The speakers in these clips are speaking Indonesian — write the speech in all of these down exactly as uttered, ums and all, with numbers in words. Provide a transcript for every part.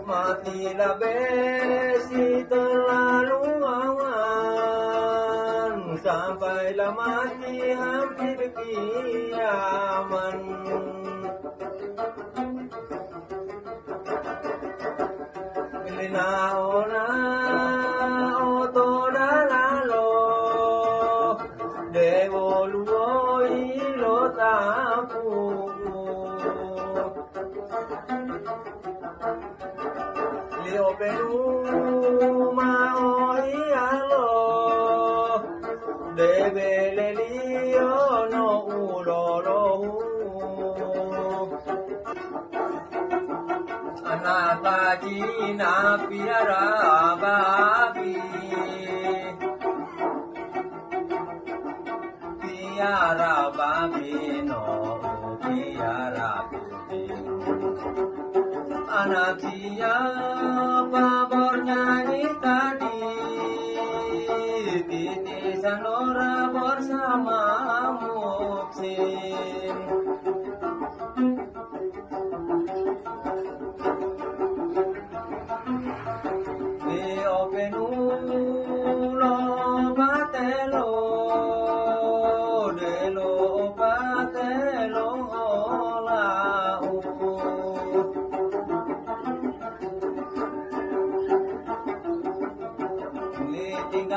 matilah besi terlalu aman, sampailah mati hampir kiaman. Linaona oto dalalo, dewo luo ilo tapu. Lio penu maoi alo, debe le lio no ulolo. Anata jina piara babi, piara babi no piara babi. Anak siapa bernyanyi tadi, titisan orang bersama muksin. Di openulo batelo, delo batelo lau. Li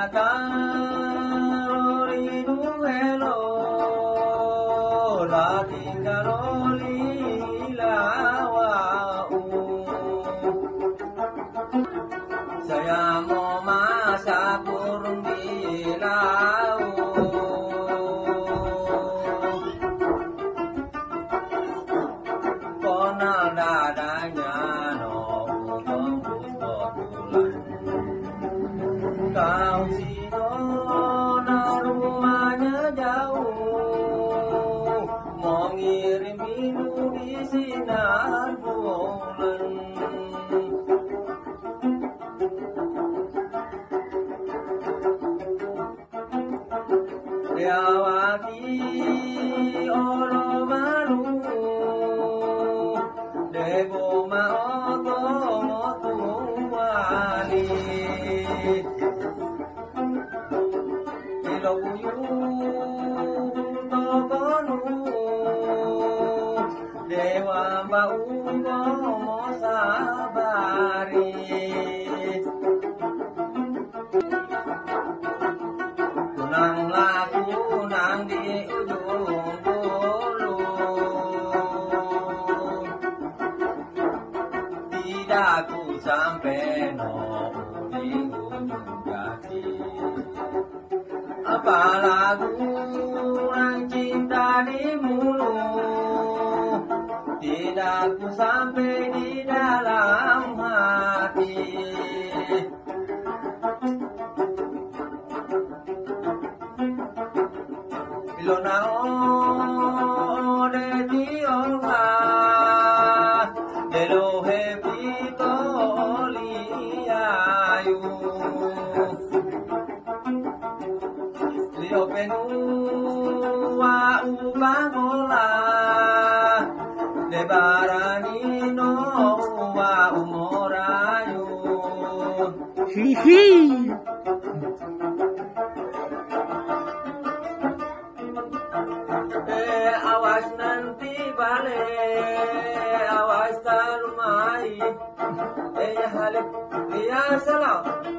tinggal rinu hello, la tinggal lilawau. Saya mau masak burung di laut, konal dadanya no tembus bulan. Kau sino na rumahnya jauh, mau ngirim minum di sinar bulan. Yawati olo malu, debo ma oto motu wali. Ilo buyu tokonu, dewa bau mo sabari. Kunang lagu nang di ujung bulu, tidak ku sampai no di ujung kaki. Apa lagu nang cinta di mulut, tidak ku sampai di dalam hati. Ilona o de tiola, de lo hepito liayu. Lio penu wa ubangola, de baranino wa umorayu. Hihi. Awas nanti balik, awas talumai. Eh ya halik, ya salam.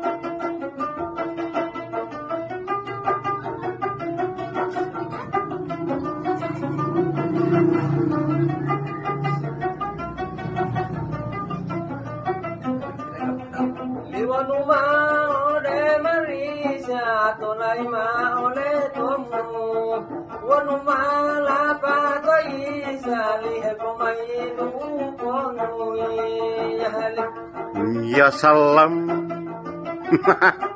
Liwanu mau de marisa, tonai mau le tomu. Wanu mala pato isa lihe komai nu kono ya halik. Ya salam.